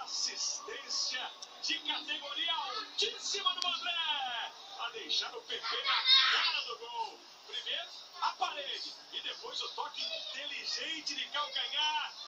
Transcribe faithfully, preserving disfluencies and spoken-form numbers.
assistência de categoria altíssima do André, a deixar o P P na cara do gol. Primeiro a parede e depois o toque inteligente de calcanhar.